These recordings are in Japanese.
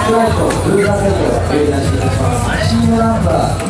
フライトルーザーサイドをお呼び出しいたします。チームナンバー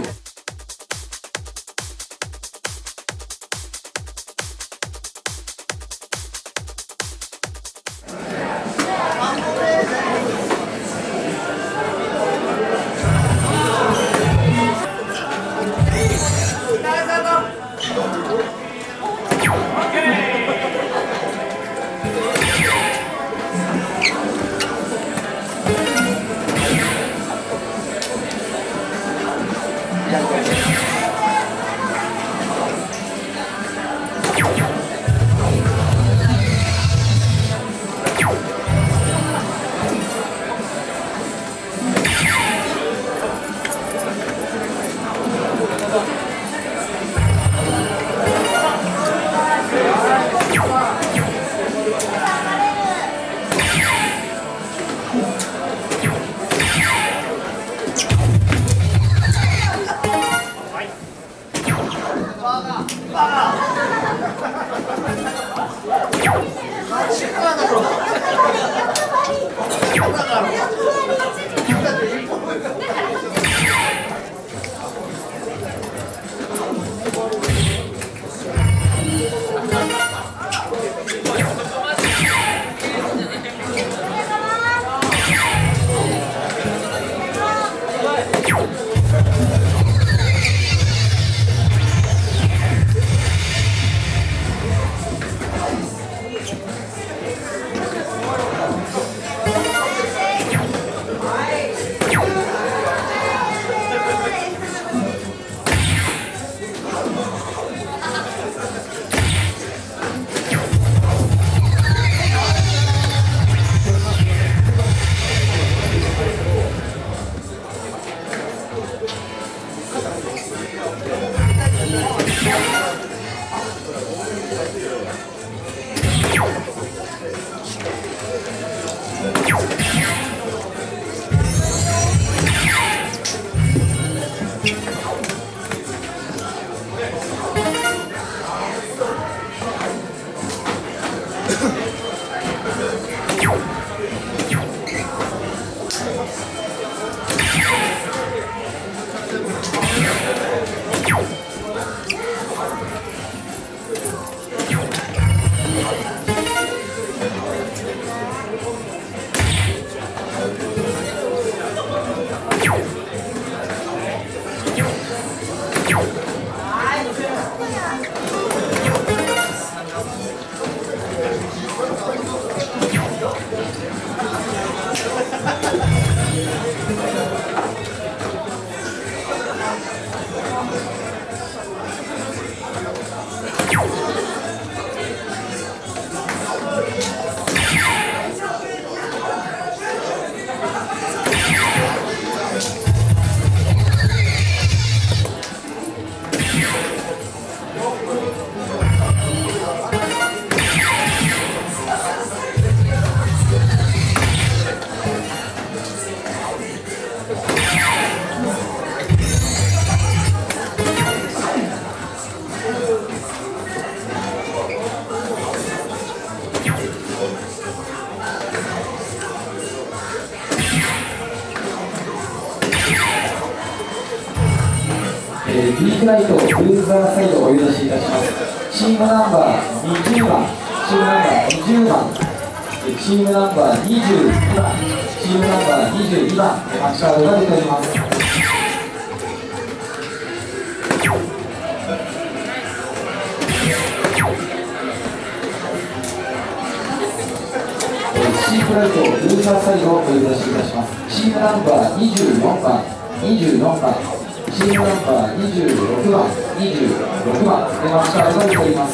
20。B フライトルーザーサイドをお呼び出しいたします。チームナンバー20番、チームナンバー20番、チームナンバー22番、チームナンバー22番、マッチカードが出ております。C フライトルーザーサイドをお呼び出しいたします。チームナンバー24番、24番、チームナンバー26番、26番、マッチカードが出ております。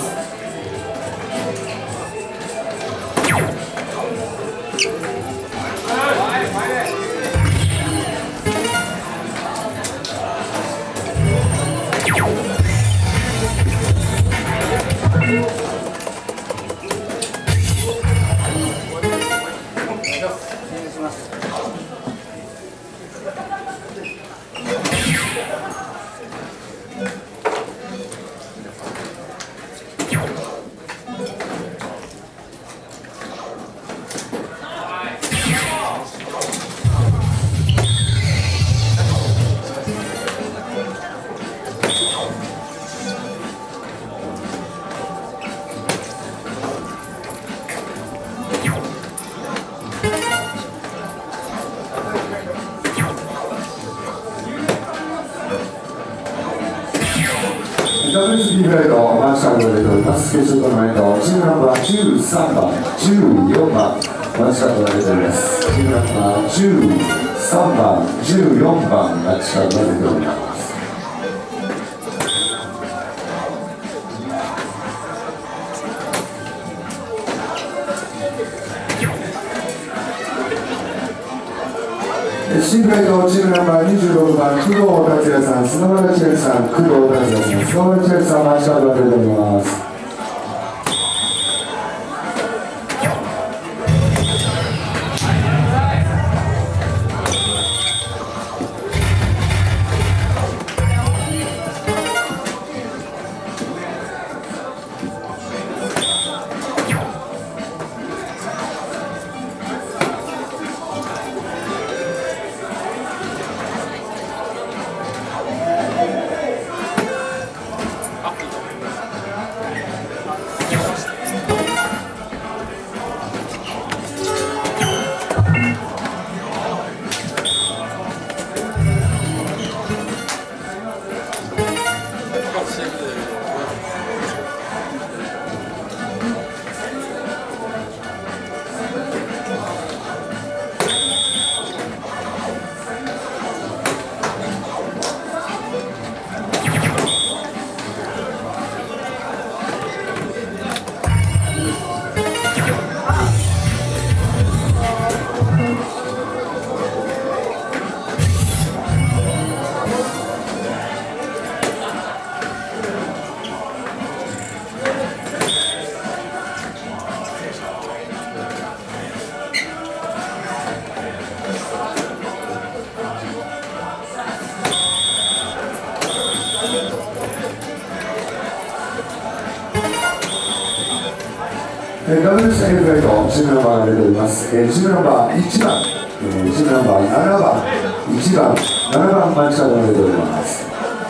WSB フライトマンシャンが出ております。決勝トーナメントチームナンバー13番14番マンシャンが出ております。チームナンバー13番14番マンシャンが出ております。新フライトチームナンバー26番工藤達也さん、砂村千秋さん、工藤達也さん、砂村千秋さん、マンシャンが出ております。ダブルスタイルフライトチームナンバーが出ております。チームナンバー1番、チームナンバー7番、1番、7番マンチカードが出ております。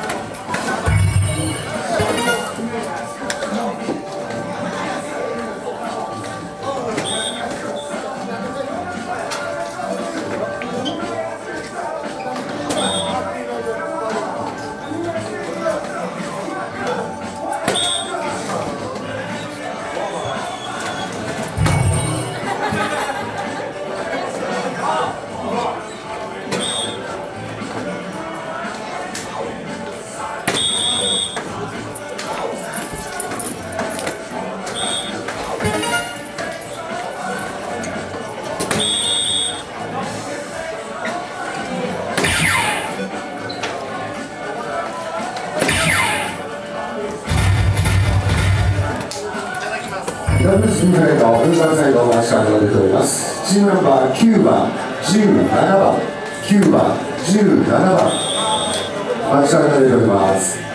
ダブルスミフライトウーバーサイドマンシャンが出ております。チームナンバー9番、17番、9番、17番マンシャンが出ております。